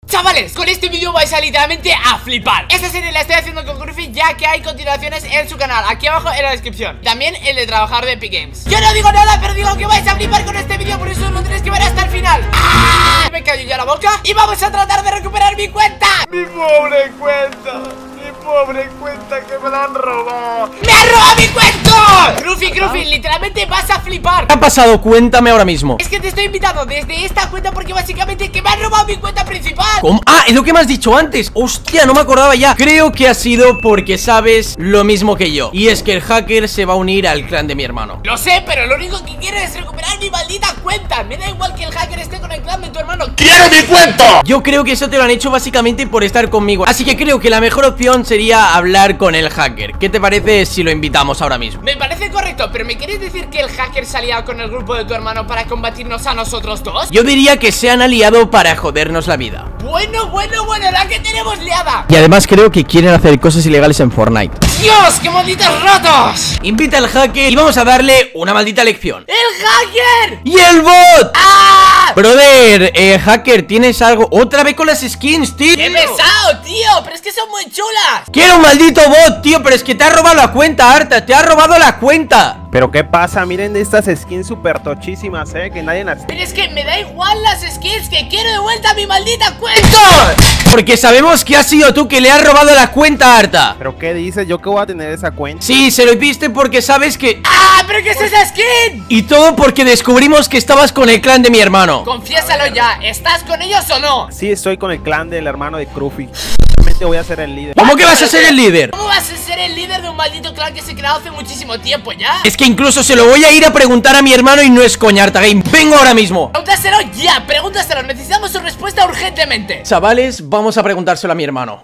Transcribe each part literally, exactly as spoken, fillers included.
Chavales, con este vídeo vais a literalmente a flipar. Esta serie la estoy haciendo con Gruffy, ya que hay continuaciones en su canal, aquí abajo en la descripción. También el de trabajador de Epic Games. Yo no digo nada, pero digo que vais a flipar con este vídeo, por eso lo tenéis que ver hasta el final. ¡Ah! Me callo ya la boca y vamos a tratar de recuperar mi cuenta. Mi pobre cuenta, mi pobre cuenta que me la han robado. ¡Me han robado mi cuenta! Gruffy, Gruffy, literalmente vas a flipar. ¿Qué ha pasado? Cuéntame ahora mismo. Es que te estoy invitando desde esta cuenta porque básicamente que me han robado mi cuenta principal. ¿Cómo? Ah, es lo que me has dicho antes. Hostia, no me acordaba ya. Creo que ha sido porque sabes lo mismo que yo. Y es que el hacker se va a unir al clan de mi hermano. Lo sé, pero lo único que quiero es recuperar mi maldita cuenta. Me da igual que el hacker esté con el clan de tu hermano. ¡Quiero mi cuenta! Yo creo que eso te lo han hecho básicamente por estar conmigo. Así que creo que la mejor opción sería hablar con el hacker. ¿Qué te parece si lo invitamos ahora mismo? Me parece correcto, pero ¿me quieres decir que el hacker se ha aliado con el grupo de tu hermano para combatirnos a nosotros dos? Yo diría que se han aliado para jodernos la vida. Bueno, bueno, bueno, la que tenemos liada. Y además creo que quieren hacer cosas ilegales en Fortnite. ¡Dios, qué malditos ratos! Invita al hacker y vamos a darle una maldita lección. ¡El hacker! ¡Y el bot! ¡Ah! Brother, eh, hacker, ¿tienes algo? Otra vez con las skins, tío. ¡Qué pesado, tío! Pero es que son muy chulas. Quiero un maldito bot, tío, pero es que te ha robado la cuenta, Arta. Te ha robado la cuenta. Pero qué pasa, miren estas skins super tochísimas, eh, que nadie las... Pero es que me da igual las skins, que quiero de vuelta mi maldita cuenta. Porque sabemos que has sido tú que le has robado la cuenta, Arta. ¿Pero qué dices? ¿Yo qué voy a tener esa cuenta? Sí, se lo hiciste porque sabes que... ¡Ah! ¿Pero qué es esa skin? Y todo porque descubrimos que estabas con el clan de mi hermano. Confiésalo ya, ¿estás con ellos o no? Sí, estoy con el clan del hermano de Gruffy. Realmente voy a ser el líder. ¿Cómo que vas a ser el líder? ¿Cómo vas a ser el líder de un maldito clan que se creó hace muchísimo tiempo ya? Es que incluso se lo voy a ir a preguntar a mi hermano y no es coña, Arta Game. Vengo ahora mismo. Pregúntaselo ya, pregúntaselo, necesitamos su respuesta urgentemente. Chavales, vamos a preguntárselo a mi hermano.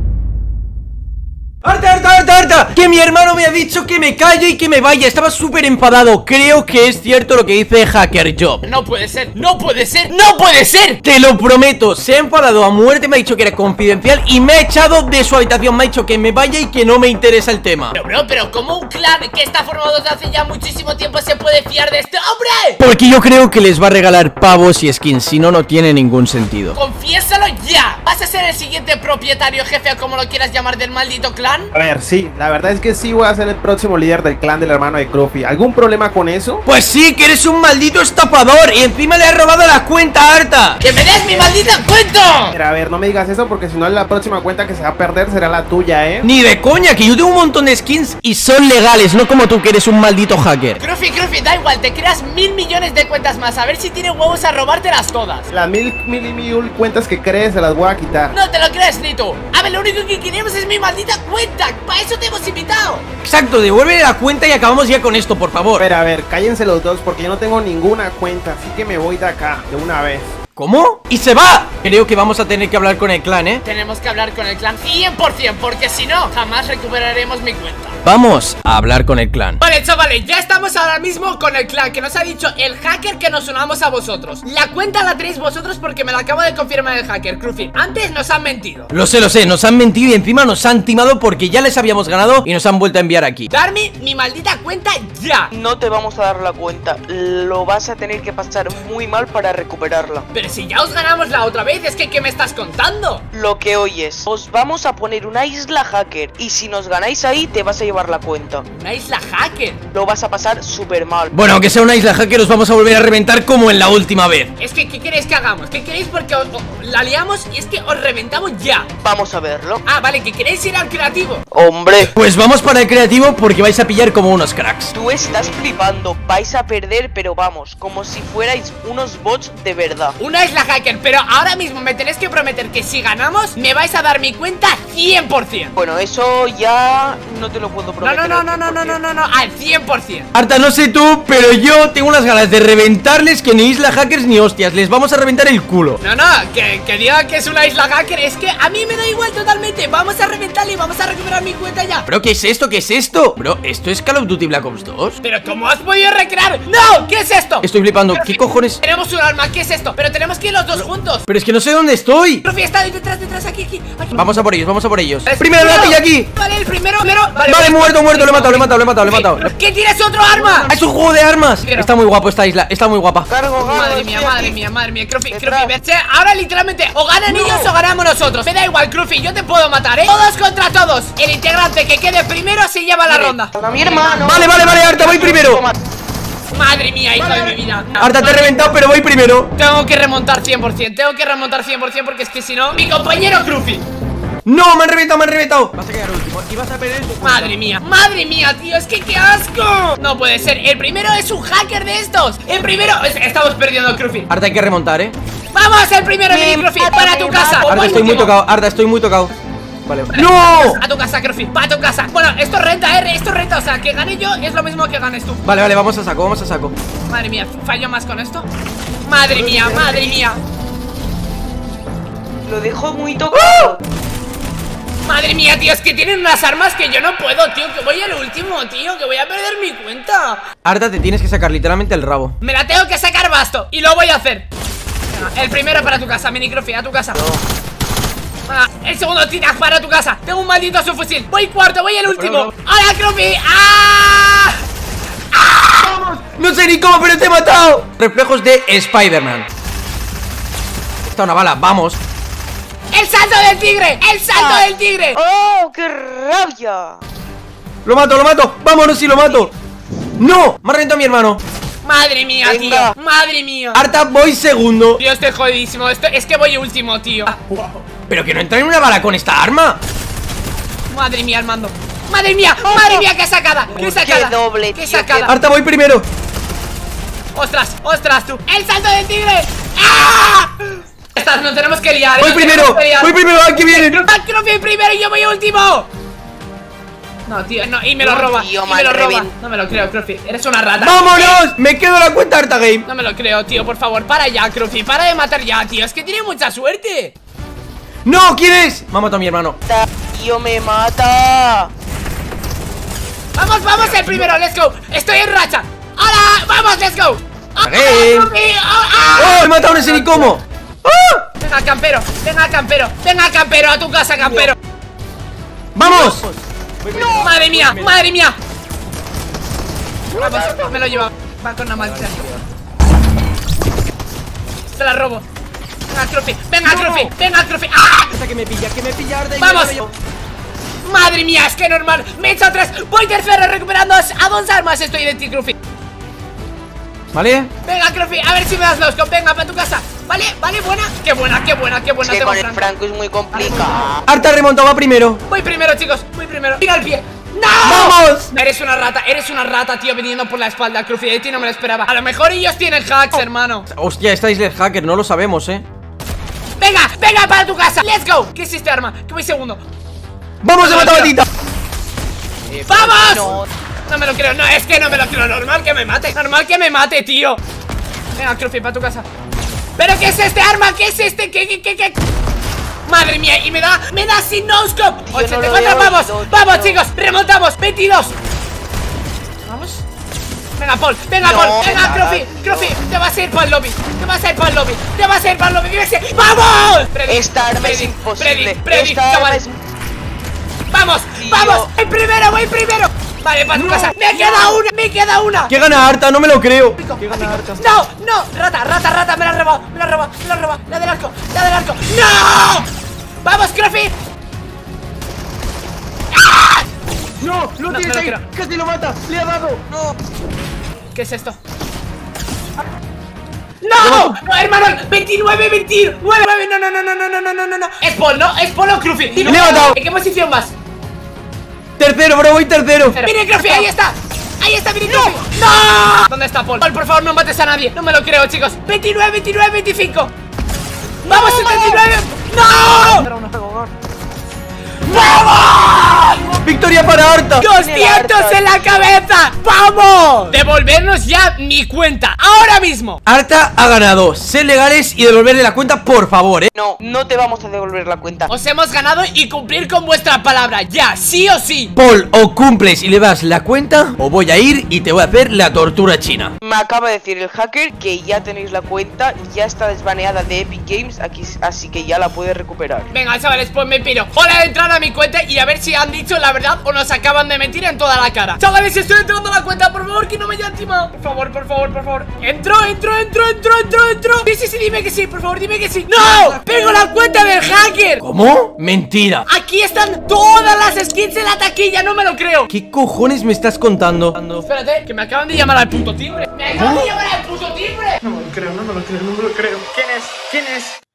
¡Arta, Arta, Arta, Arta! Que mi hermano me ha dicho que me calle y que me vaya. Estaba súper enfadado. Creo que es cierto lo que dice Hacker Job. No puede ser, no puede ser, no puede ser. Te lo prometo, se ha enfadado a muerte. Me ha dicho que era confidencial y me ha echado de su habitación. Me ha dicho que me vaya y que no me interesa el tema. Pero bro, pero ¿cómo un clan que está formado desde hace ya muchísimo tiempo se puede fiar de este hombre? Porque yo creo que les va a regalar pavos y skins. Si no, no tiene ningún sentido. Confiésalo ya. ¿Vas a ser el siguiente propietario, jefe o como lo quieras llamar del maldito clan? A ver, sí, la verdad es que sí voy a ser el próximo líder del clan del hermano de Gruffy. ¿Algún problema con eso? Pues sí, que eres un maldito estafador y encima le has robado la cuenta, Arta. ¡Que me des mi maldita cuenta! Pero a ver, no me digas eso porque si no la próxima cuenta que se va a perder será la tuya, ¿eh? Ni de coña, que yo tengo un montón de skins y son legales, no como tú que eres un maldito hacker. Gruffy, Gruffy, da igual, te creas mil millones de cuentas más. A ver si tiene huevos a robártelas todas. Las mil, mil y mil cuentas que crees se las voy a quitar. No te lo crees, ni tú. A ver, lo único que queremos es mi maldita cuenta. Para eso te hemos invitado. Exacto, devuelve la cuenta y acabamos ya con esto, por favor. Pero a ver, cállense los dos porque yo no tengo ninguna cuenta, así que me voy de acá, de una vez. ¿Cómo? ¡Y se va! Creo que vamos a tener que hablar con el clan, ¿eh? Tenemos que hablar con el clan cien por cien, porque si no, jamás recuperaremos mi cuenta. Vamos a hablar con el clan. Vale, chavales, ya estamos ahora mismo con el clan que nos ha dicho el hacker que nos unamos a vosotros. La cuenta la tenéis vosotros porque me la acabo de confirmar el hacker, Gruffy. Antes nos han mentido. Lo sé, lo sé, nos han mentido y encima nos han timado porque ya les habíamos ganado y nos han vuelto a enviar aquí. Darme mi maldita cuenta ya. No te vamos a dar la cuenta, lo vas a tener que pasar muy mal para recuperarla. Pero si ya os ganamos la otra vez, es que ¿qué me estás contando? Lo que oyes, os vamos a poner una isla hacker y si nos ganáis ahí te vas a llevar la cuenta. Una isla hacker. Lo vas a pasar súper mal. Bueno, aunque sea una isla hacker, os vamos a volver a reventar como en la última vez. Es que, ¿qué queréis que hagamos? ¿Qué queréis? Porque os, os, la liamos y es que os reventamos ya. Vamos a verlo. Ah, vale, que queréis ir al creativo. Hombre, Pues vamos para el creativo porque vais a pillar como unos cracks. tú estás flipando, vais a perder pero vamos, como si fuerais unos bots de verdad. Una isla hacker, pero ahora mismo me tenéis que prometer que si ganamos me vais a dar mi cuenta cien por cien. Bueno, eso ya no te lo puedo No, prometer. no, no, no, no, no, no, no, no, al cien por cien. Arta, no sé tú, pero yo tengo unas ganas de reventarles que ni isla hackers ni hostias. Les vamos a reventar el culo. No, no, que, que diga que es una isla hacker. Es que a mí me da igual totalmente. Vamos a reventarle y vamos a recuperar mi cuenta ya. Bro, ¿qué es esto? ¿Qué es esto? Bro, ¿esto es Call of Duty Black Ops dos? Pero ¿cómo has podido recrear? ¡No! ¿Qué es esto? Estoy flipando, ¿qué cojones? Tenemos un arma, ¿qué es esto? Pero tenemos que ir los dos juntos. Pero es que no sé dónde estoy. Rufi está detrás, detrás, aquí, aquí, aquí. Vamos a por ellos, vamos a por ellos. El Primero la pilla aquí. Vale, el primero, primero. Vale, Vale, Vale, muerto, muerto, lo he matado, lo he matado, lo he matado, lo he matado. ¿Qué tienes otro arma? ¡Es un juego de armas! Está muy guapo esta isla, está muy guapa. Cargo, cargo, Madre mía, estoy madre aquí. mía, madre mía, Cruffy, Detrás. Cruffy, ve- ahora literalmente o ganan ellos o ganamos nosotros. Me da igual, Cruffy, yo te puedo matar, ¿eh? Todos contra todos. El integrante que quede primero se lleva la ronda. A mi hermano. Vale, vale, vale, Arta, voy primero. Madre mía, hijo de mi vida. Arta, te he reventado, pero voy primero. Tengo que remontar cien por cien, tengo que remontar cien por cien porque es que si no, mi compañero Cruffy. No, me han reventado, me han reventado. Vas a quedar último y vas a perder. Madre mía, madre mía, tío, es que qué asco. No puede ser, el primero es un hacker de estos. El primero, es- estamos perdiendo, Cruffy. Arta, hay que remontar, ¿eh? Vamos, el primero, Me mini Cruffy, mata, para me tu casa. mata. O Arta, voy estoy muy último. tocado, Arta, estoy muy tocado. Vale, Vale, ¡no! A tu casa, Cruffy, para tu casa. Bueno, esto renta, eh, esto renta, o sea, que gane yo es lo mismo que ganes tú. Vale, vale, vamos a saco, vamos a saco. Madre mía, fallo más con esto. Madre mía, madre mía. Lo dejo muy tocado. Madre mía, tío, es que tienen unas armas que yo no puedo, tío. Que voy al último, tío, que voy a perder mi cuenta. Arta, te tienes que sacar literalmente el rabo. Me la tengo que sacar basto y lo voy a hacer. Venga, el primero para tu casa, mini Cruffy, a tu casa. Venga, el segundo Tina para tu casa. Tengo un maldito subfusil. Voy cuarto, voy el último. ¡Hola, Cruffy! ¡Ah! No sé ni cómo, pero te he matado. Reflejos de Spider-Man. Está una bala, vamos. ¡El salto del tigre! ¡El salto del tigre! ¡Oh, qué rabia! Lo mato, lo mato. Vámonos si lo mato. ¡No! Me ha reventado mi hermano. Madre mía, Venga. tío. Madre mía. Arta, voy segundo. Tío, estoy jodidísimo. Esto, es que voy último, tío. Pero que no entra en una bala con esta arma. Madre mía, Armando. Madre mía, madre mía, qué sacada. Qué sacada. Qué doble, Qué tío, sacada. Arta, voy primero. Ostras, ostras, tú. ¡El salto del tigre! ¡Ah! Estás, nos tenemos que liar. ¿eh? Voy Nos primero. tenemos que liar. Voy primero, aquí viene. ¡Ah, Cruffy primero y yo voy último! No, tío, no, y me lo No, roba. tío, Y me lo mal roba. revent- No me lo creo, Cruffy. Eres una rata. ¡Vámonos! Me quedo la cuenta Arta Game. No me lo creo, tío, por favor, para ya, Cruffy. Para de matar ya, tío. Es que tiene mucha suerte. ¡No! ¿Quién es? Me ha matado a mi hermano. Tío, me mata. Vamos, vamos, el primero, let's go. Estoy en racha. ¡Hola! ¡Vamos, let's go! ¡Ah, Hey. Cruffy! ¡Ah, ah! ¡Oh! ¡Me he matado, no sé ni cómo! ¡Ah! Venga, campero, venga, campero, venga, campero, a tu casa, campero. ¡Vamos! Madre mía, madre mía. Vamos, me lo lleva. Va con una maldita. Se la robo. Venga, Cruffy, venga, Cruffy, venga, Cruffy. ¡Ah! Que me pilla, que me pilla Arta y ¡Vamos! me lo- Madre mía, es que normal. Me he hecho tres. Voy tercero recuperando a dos armas. Estoy de ti, Cruffy. ¿Vale? Venga, Cruffy, a ver si me das los con. Venga, para tu casa. Vale, vale, buena. Qué buena, qué buena, qué buena. Es que Tengo con el Franco. Franco es muy complicado. Arta remontó, va primero. Voy primero, chicos, voy primero. Tira el pie. ¡No! ¡Vamos! Eres una rata, eres una rata, tío, viniendo por la espalda, Cruffy. De ti no me lo esperaba. A lo mejor ellos tienen hacks, hermano. Hostia, esta isla es hacker, no lo sabemos, eh. Venga, venga, para tu casa. Let's go. ¿Qué es este arma? Que voy segundo. ¡Vamos, he matado a Tita! ¡Vamos! No. No me lo creo, no, es que no me lo creo. Normal que me mate, normal que me mate, tío. Venga, Cruffy, para tu casa. ¿Pero qué es este arma? ¿Qué es este? ¿Qué, qué, qué, qué? Madre mía, y me da, me da sin no-scope. Yo ochenta y no lo cuatro, había vamos, oído, vamos, tío. chicos, remontamos, veintidós. Vamos. Venga, Paul, venga, No, Paul, venga, nada, Cruffy, no. Cruffy, te vas a ir para el lobby, te vas a ir para el lobby, te vas a ir para el lobby, fíjese. ¡Vamos! Freddy, Esta arma es Freddy, imposible. Freddy, Freddy, Esta chaval. arma es... ¡Vamos! Tío. ¡Vamos! ¡El primero! ¡Voy primero! Vale, para tu casa. ¡Me queda una! ¡Me queda una! ¿Qué gana Arta? No me lo creo. ¡No! ¡No! ¡Rata! ¡Rata! ¡Rata! ¡Me la ha robado! ¡Me la ha robado! ¡Me la ha robado! ¡La del arco! ¡La del arco! ¡No! ¡Vamos, Cruffy! No, No, me lo creo. Casi lo mata. Le ha dado. No. ¿Qué es esto? ¡No! ¡No, hermano! ¡veintinueve, veintinueve! ¡No, no, no, no, no, no, no, no, no, no! ¡Es Paul, ¿no? ¡Es Paul o Cruffy! Le he matado. ¿En qué posición vas? Tercero, bro, voy tercero. ¡Mire, Cruffy! ¡Ahí está! ¡Ahí está, mire, Cruffy! ¡No! ¿Dónde está Paul? Paul, por favor, no mates a nadie. No me lo creo, chicos. veintinueve, veintinueve, veinticinco. ¡Vamos, setenta y nueve! ¡No! ¡Vamos! Victoria para Arta. ¡doscientos en la cabeza! ¡Vamos! Devolvernos ya mi cuenta, ahora mismo. Arta ha ganado. Ser legales y devolverle la cuenta, por favor, eh. No, no te vamos a devolver la cuenta. Os hemos ganado y cumplir con vuestra palabra, ya, sí o sí. Paul, o cumples y le das la cuenta, o voy a ir y te voy a hacer la tortura china. Me acaba de decir el hacker que ya tenéis la cuenta, ya está desbaneada de Epic Games, aquí, así que ya la puedes recuperar. Venga, chavales, pues me piro. Hora de entrar a mi cuenta y a ver si han dicho la verdad o nos acaban de meter en toda la cara. Chavales, estoy entrando a la cuenta, por favor, que no me haya timado. Por favor, por favor, por favor. Entro, entro, entro, entro, entro, entro. Sí, sí, sí, dime que sí, por favor, dime que sí. ¡No! ¡Tengo la cuenta del hacker! ¿Cómo? Mentira. Aquí están todas las skins en la taquilla, no me lo creo. ¿Qué cojones me estás contando? Espérate, que me acaban de llamar al puto timbre. ¡Me acaban de llamar al puto timbre! No me lo creo, no me lo creo, no me lo creo. ¿Quién es? ¿Quién es?